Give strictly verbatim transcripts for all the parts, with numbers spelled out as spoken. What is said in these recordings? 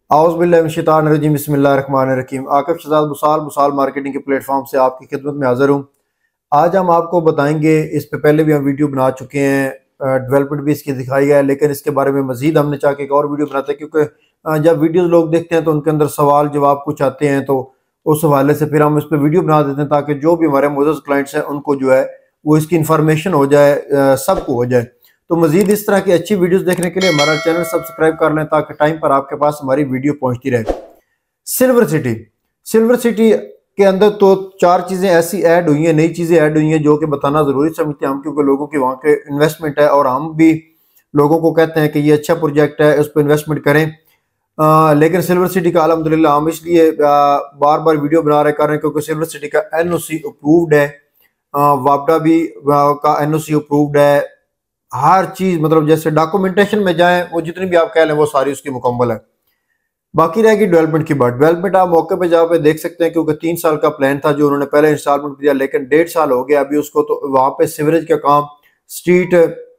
औज़ुबिल्लाहिमिनश्शैतानिर्रजीम बिस्मिल्लाहिर्रहमानिर्रहीम। आकिब शहजाद बुसाल बुसाल मार्केटिंग के प्लेटफॉर्म से आपकी खिदमत में हाज़िर हूँ। आज हम आपको बताएंगे, इस पे पहले भी हम वीडियो बना चुके हैं, डेवलपमेंट भी इसकी दिखाई है, लेकिन इसके बारे में मजीद हमने चाह के एक और वीडियो बनाते हैं, क्योंकि जब वीडियोज़ लोग देखते हैं तो उनके अंदर सवाल जवाब कुछ आते हैं, तो उस हवाले से फिर हम इस पर वीडियो बना देते हैं ताकि जो भी हमारे मोअज़्ज़ज़ क्लाइंट्स हैं उनको जो है वो इसकी इन्फॉर्मेशन हो जाए, सबको हो जाए। तो मजीद इस तरह की अच्छी वीडियोस देखने के लिए हमारा चैनल सब्सक्राइब कर लें ताकि टाइम पर आपके पास हमारी वीडियो पहुंचती रहे। सिल्वर सिटी सिल्वर सिटी के अंदर तो चार चीज़ें ऐसी ऐड हुई हैं, नई चीज़ें ऐड हुई हैं जो कि बताना ज़रूरी समझते हैं हम, क्योंकि लोगों की वहाँ के इन्वेस्टमेंट है और हम भी लोगों को कहते हैं कि ये अच्छा प्रोजेक्ट है, उस पर इन्वेस्टमेंट करें। आ, लेकिन सिल्वर सिटी का अल्हम्दुलिल्लाह हम इसलिए बार बार वीडियो बना रहे कर रहे हैं क्योंकि सिल्वर सिटी का एन ओ सी अप्रूव्ड है, वापडा भी का एन ओ सी अप्रूव्ड है, हर चीज मतलब जैसे डॉक्यूमेंटेशन में जाएं वो जितनी भी आप कह लें वो सारी उसकी मुकम्मल है। बाकी रहेगी डेवलपमेंट की बात। डेवलपमेंट आप मौके पे जहाँ पे देख सकते हैं, क्योंकि तीन साल का प्लान था जो उन्होंने पहले इंस्टॉलमेंट दिया, लेकिन डेढ़ साल हो गया अभी उसको। तो वहाँ पे सीवरेज का काम, स्ट्रीट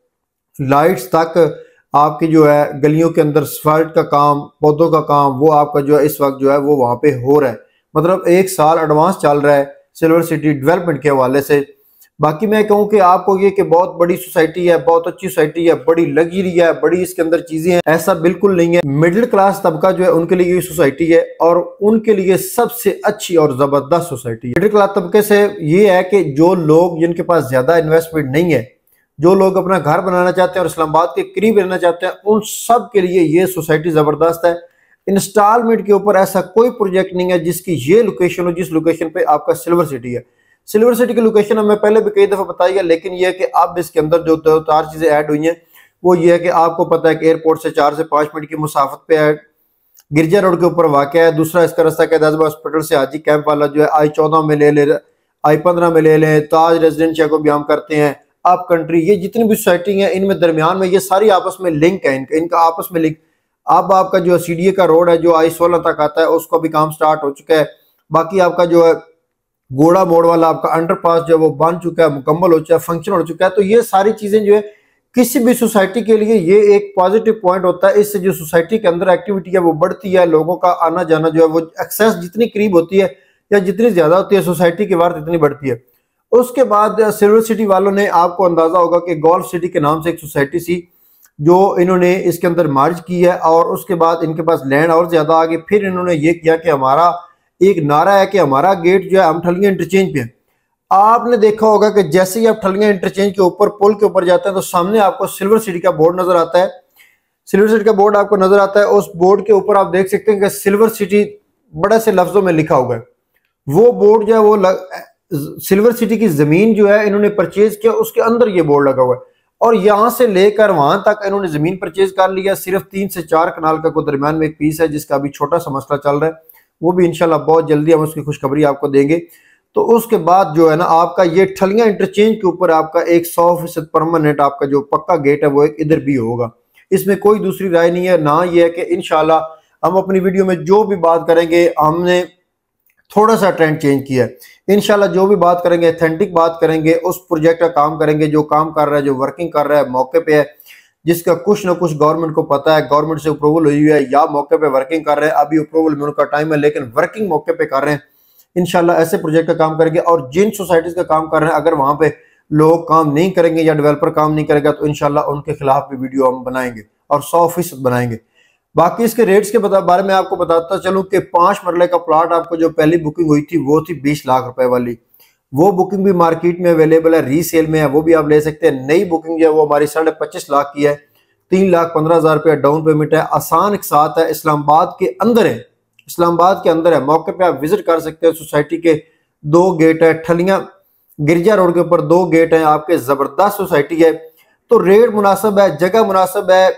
लाइट्स तक, आपकी जो है गलियों के अंदर सफार्ट का काम, पौधों का काम, वो आपका जो है इस वक्त जो है वो वहाँ पे हो रहा है। मतलब एक साल एडवांस चल रहा है सिल्वर सिटी डेवलपमेंट के हवाले से। बाकी मैं कहूँ कि आपको ये कि बहुत बड़ी सोसाइटी है, बहुत अच्छी सोसाइटी है, बड़ी लग्जरी है, बड़ी इसके अंदर चीजें हैं, ऐसा बिल्कुल नहीं है। मिडिल क्लास तबका जो है उनके लिए ये सोसाइटी है और उनके लिए सबसे अच्छी और जबरदस्त सोसाइटी है। मिडिल क्लास तबके से ये है कि जो लोग जिनके पास ज्यादा इन्वेस्टमेंट नहीं है, जो लोग अपना घर बनाना चाहते हैं और इस्लामाबाद के करीब रहना चाहते हैं, उन सब के लिए ये सोसाइटी जबरदस्त है। इंस्टॉलमेंट के ऊपर ऐसा कोई प्रोजेक्ट नहीं है जिसकी ये लोकेशन हो जिस लोकेशन पे आपका सिल्वर सिटी है। सिल्वर सिटी की लोकेशन हमें पहले भी कई दफा बताई है, लेकिन यह है कि अब इसके अंदर जो दो चार चीजें ऐड हुई हैं वो ये है कि आपको पता है कि एयरपोर्ट से चार से पांच मिनट की मुसाफत पे है, गिरजा रोड के ऊपर वाक़ है। दूसरा इसका रास्ता कैद आज़म हॉस्पिटल से हाजी कैंप वाला जो है आई चौदह में ले ले, आई पंद्रह में ले लें, ताज रेजिडेंशिया को भी हम करते हैं, अप कंट्री, ये जितनी भी सोसाइटी है इनमें दरमियान में ये सारी आपस में लिंक है, इनका इनका आपस में लिंक। अब आपका जो सी डी ए का रोड है जो आई सोलह तक आता है उसका भी काम स्टार्ट हो चुका है। बाकी आपका जो है गोड़ा मोड़ वाला आपका अंडरपास जो है वो बन चुका है, मुकम्मल हो चुका है, फंक्शन हो चुका है। तो ये सारी चीजें जो है किसी भी सोसाइटी के लिए ये एक पॉजिटिव पॉइंट होता है। इससे जो सोसाइटी के अंदर एक्टिविटी है वो बढ़ती है, लोगों का आना जाना जो है वो एक्सेस जितनी करीब होती है या जितनी ज्यादा होती है सोसाइटी की वार्त इतनी बढ़ती है। उसके बाद सिल्वर सिटी वालों ने, आपको अंदाजा होगा कि गोल्फ सिटी के नाम से एक सोसाइटी थी जो इन्होंने इसके अंदर मार्ज की है, और उसके बाद इनके पास लैंड और ज्यादा आ गई। फिर इन्होंने ये किया कि हमारा एक नारा है कि हमारा गेट जो है हम ठलियां इंटरचेंज पे है। आपने देखा होगा कि जैसे ही आप ठलियां इंटरचेंज के ऊपर पुल के ऊपर जाते हैं तो सामने आपको सिल्वर सिटी का बोर्ड नजर आता है। सिल्वर सिटी का बोर्ड आपको नजर आता है, उस बोर्ड के ऊपर आप देख सकते हैं कि सिल्वर सिटी बड़े से लफ्जों में लिखा हुआ है। वो बोर्ड जो है वो लग, सिल्वर सिटी की जमीन जो है इन्होंने परचेज किया, उसके अंदर ये बोर्ड लगा हुआ है, और यहां से लेकर वहां तक इन्होंने जमीन परचेज कर लिया। सिर्फ तीन से चार कनाल का को दरमियान में एक पीस है जिसका अभी छोटा सा मसला चल रहा है, वो भी इंशाल्लाह बहुत जल्दी हम उसकी खुशखबरी आपको देंगे। तो उसके बाद जो है ना आपका ये ठलियां इंटरचेंज के ऊपर आपका एक सौ फीसद परमानेंट आपका जो पक्का गेट है वो एक इधर भी होगा, इसमें कोई दूसरी राय नहीं है। ना ये है कि इंशाल्लाह हम अपनी वीडियो में जो भी बात करेंगे हमने थोड़ा सा ट्रेंड चेंज किया है। इंशाल्लाह जो भी बात करेंगे ऑथेंटिक बात करेंगे, उस प्रोजेक्ट का काम करेंगे जो काम कर रहा है, जो वर्किंग कर रहा है, मौके पे है, जिसका कुछ ना कुछ गवर्नमेंट को पता है, गवर्नमेंट से अप्रूवल हुई है या मौके पे वर्किंग कर रहे हैं। अभी अप्रूवल में उनका टाइम है लेकिन वर्किंग मौके पे कर रहे हैं। इंशाल्लाह ऐसे प्रोजेक्ट का काम करेंगे, और जिन सोसाइटीज का काम कर रहे हैं अगर वहां पे लोग काम नहीं करेंगे या डेवलपर काम नहीं करेगा तो इंशाल्लाह उनके खिलाफ भी वीडियो हम बनाएंगे और सौ फीसद बनाएंगे। बाकी इसके रेट्स के बारे में आपको बताता चलूं कि पांच मरले का प्लॉट आपको जो पहली बुकिंग हुई थी वो थी बीस लाख रुपए वाली। वो बुकिंग भी मार्केट में अवेलेबल है, रीसेल में है, वो भी आप ले सकते हैं। नई बुकिंग जो है वो हमारी साढ़े पच्चीस लाख की है, तीन लाख पंद्रह हजार रुपया डाउन पेमेंट है, आसान के साथ है, इस्लामाबाद के अंदर है, इस्लामाबाद के अंदर है। मौके पे आप विजिट कर सकते हैं। सोसाइटी के दो गेट है, ठलियां गिरजा रोड के ऊपर दो गेट हैं आपके, जबरदस्त सोसाइटी है। तो रेट मुनासिब है, जगह मुनासिब है,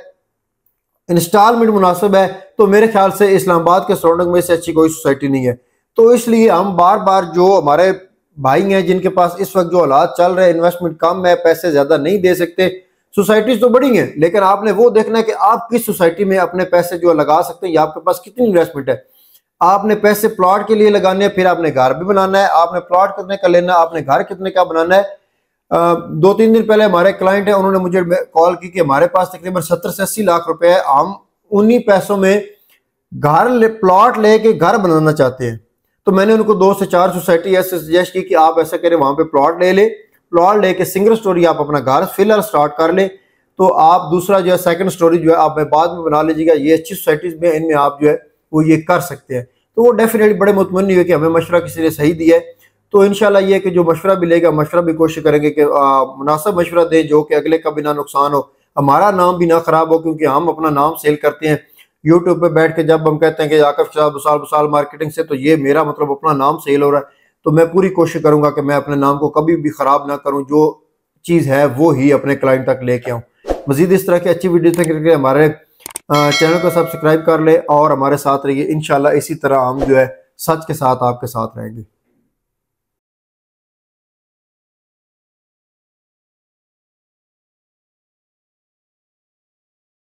इंस्टॉलमेंट मुनासिब है, तो मेरे ख्याल से इस्लामाबाद के सराउंडिंग में से अच्छी कोई सोसाइटी नहीं है। तो इसलिए हम बार बार जो हमारे भाई हैं जिनके पास इस वक्त जो हालात चल रहे हैं, इन्वेस्टमेंट कम है, पैसे ज्यादा नहीं दे सकते, सोसाइटीज तो बड़ी हैं लेकिन आपने वो देखना है कि आप किस सोसाइटी में अपने पैसे जो लगा सकते हैं या आपके पास कितनी इन्वेस्टमेंट है। आपने पैसे प्लॉट के लिए लगाने हैं, फिर आपने घर भी बनाना है, आपने प्लॉट कितने का लेना है, आपने घर कितने का बनाना है। दो तीन दिन पहले हमारे क्लाइंट है, उन्होंने मुझे कॉल की कि हमारे पास तकरीबन सत्तर से अस्सी लाख रुपए है, हम उन्हीं पैसों में घर ले, प्लॉट लेके घर बनाना चाहते हैं, तो मैंने उनको दो से चार सोसाइटी ऐसे सजेस्ट की कि आप ऐसा करें, वहां पे प्लॉट ले ले, प्लॉट लेके सिंगल स्टोरी आप अपना घर फिलहाल स्टार्ट कर ले, तो आप दूसरा जो है सेकंड स्टोरी जो है आप बाद में बना लीजिएगा। ये अच्छी सोसाइटीज में इनमें आप जो है वो ये कर सकते हैं। तो वो डेफिनेटली बड़े मुतमईन हुए कि हमें मशवरा किसी ने सही दिया है। तो इंशाल्लाह ये कि जो मशवरा भी लेगा, मशवरा भी कोशिश करेंगे कि मुनासिब मशवरा दें जो कि अगले का भी ना नुकसान हो, हमारा नाम भी ना खराब हो, क्योंकि हम अपना नाम सेल करते हैं यूट्यूब पे बैठ के। जब हम कहते हैं कि आकफ शहजाद बुसाल बुसाल मार्केटिंग से, तो ये मेरा मतलब अपना नाम सेल हो रहा है। तो मैं पूरी कोशिश करूंगा कि मैं अपने नाम को कभी भी खराब ना करूं, जो चीज़ है वो ही अपने क्लाइंट तक लेके आऊँ। मजीद इस तरह की अच्छी वीडियो देखने के लिए हमारे चैनल को सब्सक्राइब कर ले और हमारे साथ रहिए। इंशाल्लाह इसी तरह हम जो है सच के साथ आपके साथ रहेंगे।